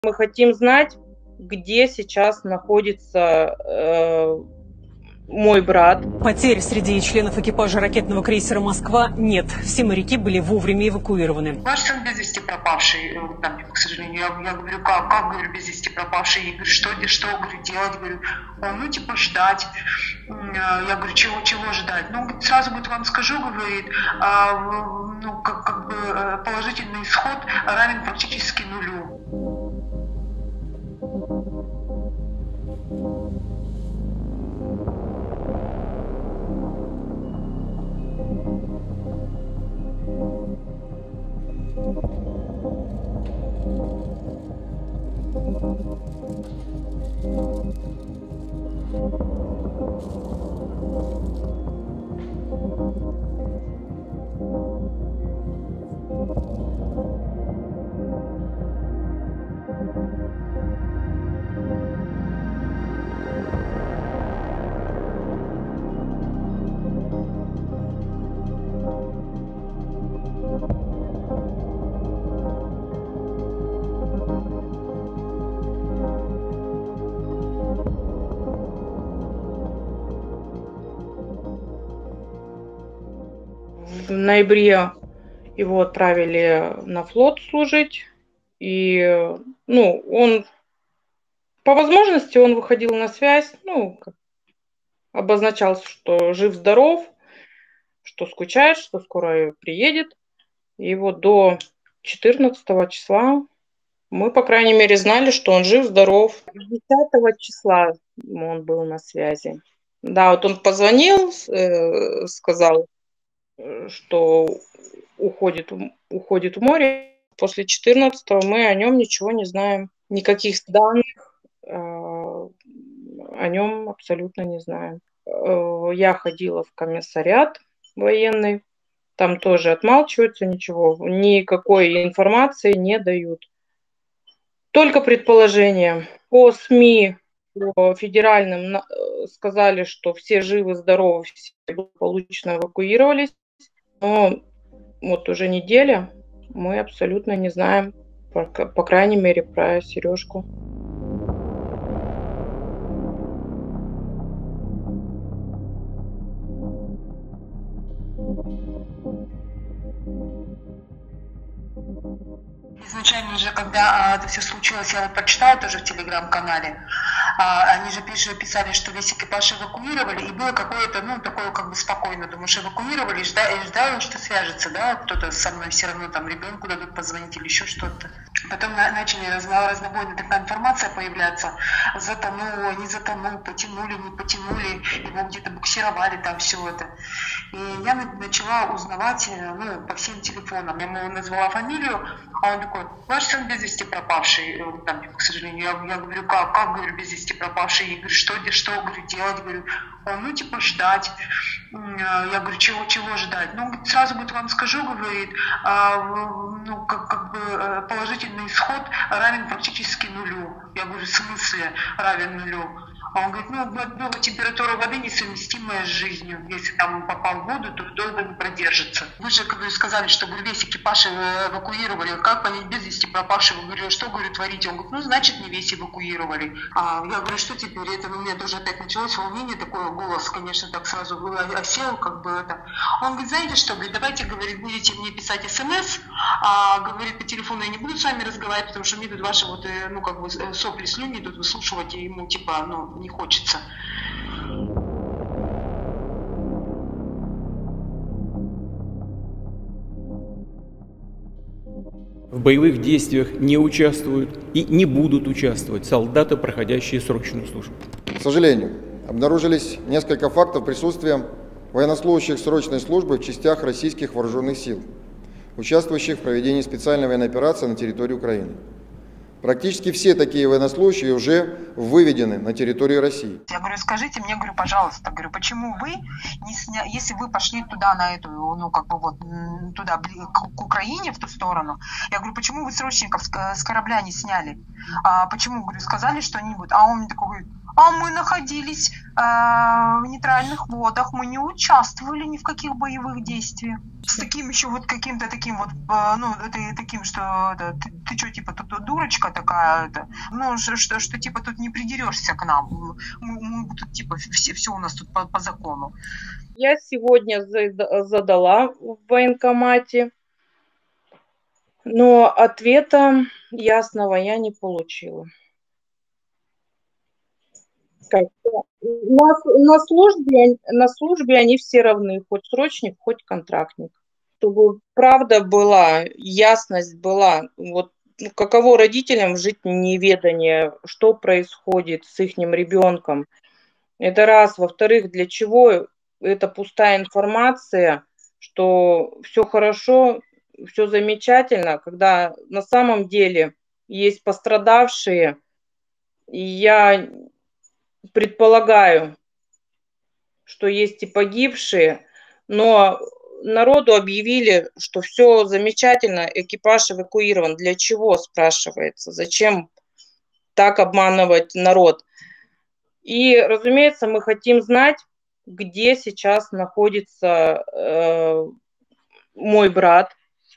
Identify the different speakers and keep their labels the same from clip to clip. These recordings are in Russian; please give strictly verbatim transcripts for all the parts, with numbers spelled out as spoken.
Speaker 1: Мы хотим знать, где сейчас находится э, мой брат.
Speaker 2: Потерь среди членов экипажа ракетного крейсера «Москва» нет. Все моряки были вовремя эвакуированы.
Speaker 3: Ваш сын без вести пропавший, там, к сожалению, я, я говорю, как, как, говорю, без вести пропавший, я говорю, что, что, говорю, делать, говорю, он, ну, типа, ждать, я говорю, чего, чего ждать, ну, сразу, говорит, вам скажу, говорит, а, ну, как, как бы положительный исход равен практически нулю.
Speaker 1: В ноябре его отправили на флот служить, и, ну, он, по возможности, он выходил на связь, ну, обозначал, что жив-здоров, что скучает, что скоро приедет. И вот до четырнадцатого числа мы, по крайней мере, знали, что он жив-здоров. десятого числа он был на связи. Да, вот он позвонил, э, сказал, что уходит, уходит в море. После четырнадцатого мы о нем ничего не знаем. Никаких данных э, о нем абсолютно не знаем. Э, я ходила в комиссариат военный. Там тоже отмалчиваются, ничего. Никакой информации не дают. Только предположения. По СМИ, по федеральным сказали, что все живы-здоровы, все благополучно эвакуировались. Но вот уже неделя мы абсолютно не знаем, по, по крайней мере, про Сережку.
Speaker 3: Изначально же, когда а, это все случилось, я вот прочитала тоже в телеграм-канале, а, они же пишут, писали, что весь экипаж эвакуировали, и было какое-то, ну, такое как бы спокойно, думаешь, эвакуировали, и ждали, и ждали, что свяжется, да, кто-то со мной все равно, там, ребенку дадут позвонить или еще что-то. Потом на, начали разно, разнобойная такая информация появляться, затонуло, не затонуло, потянули, не потянули, его где-то буксировали, там, все это. И я начала узнавать, ну, по всем телефонам, я ему назвала фамилию, а он такой, ваш сын без вести пропавший, там, к сожалению, я, я говорю, как, как, говорю, без вести пропавший, я говорю, что, что, говорю, делать, говорю, он, ну, типа, ждать, я говорю, чего, чего ждать, ну, сразу, говорит, вам скажу, говорит, а, ну, как, как бы положительный исход равен практически нулю, я говорю, в смысле равен нулю? А он говорит, ну, ну, температура воды несовместимая с жизнью. Если там попал в воду, то долго не продержится. Вы же, как вы сказали, что весь экипаж эвакуировали. Как понять без вести пропавшего? Говорю, что, говорю, творите? Он говорит, ну, значит, не весь эвакуировали. А я говорю, что теперь? Это у меня тоже опять началось волнение, такое, голос, конечно, так сразу осел, как бы это. Он говорит, знаете что, говорит, давайте, говорит, будете мне писать смс, а, говорит, по телефону я не буду с вами разговаривать, потому что мне тут ваши вот, ну, как бы, сопли, слюни тут выслушивать, и ему, типа, ну, не хочется.
Speaker 4: В боевых действиях не участвуют и не будут участвовать солдаты, проходящие срочную службу.
Speaker 5: К сожалению, обнаружились несколько фактов присутствия военнослужащих срочной службы в частях российских вооруженных сил, участвующих в проведении специальной военной операции на территории Украины. Практически все такие военнослужащие уже выведены на территорию России.
Speaker 3: Я говорю, скажите мне, говорю, пожалуйста, говорю, почему вы, не сня... если вы пошли туда, на эту, ну, как бы вот, туда, к Украине, в ту сторону, я говорю, почему вы срочников с корабля не сняли? А почему, говорю, сказали, что они будут? А он мне такой говорит, А мы находились э, в нейтральных водах, мы не участвовали ни в каких боевых действиях. С таким еще вот каким-то таким вот, э, ну, ты, таким, что это, ты, ты что, типа, тут дурочка такая, это, ну, что, что, что, типа, тут не придерешься к нам, мы, мы тут, типа, все, все у нас тут по, по закону.
Speaker 1: Я сегодня задала в военкомате, но ответа ясного я не получила. Как? На, на, службе, на службе они все равны, хоть срочник, хоть контрактник. Чтобы правда была, ясность была, вот каково родителям жить в неведании, что происходит с их ребенком. Это раз. Во-вторых, для чего это пустая информация, что все хорошо, все замечательно, когда на самом деле есть пострадавшие, и я предполагаю, что есть и погибшие, но народу объявили, что все замечательно, экипаж эвакуирован. Для чего, спрашивается? Зачем так обманывать народ? И, разумеется, мы хотим знать, где сейчас находится э, мой брат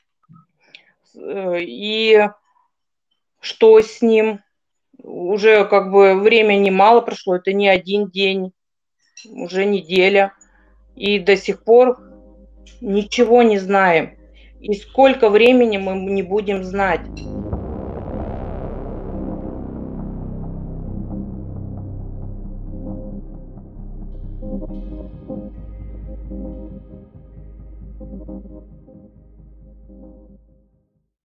Speaker 1: э, и что с ним. Уже как бы времени мало прошло, это не один день, уже неделя. И до сих пор ничего не знаем. И сколько времени мы не будем знать.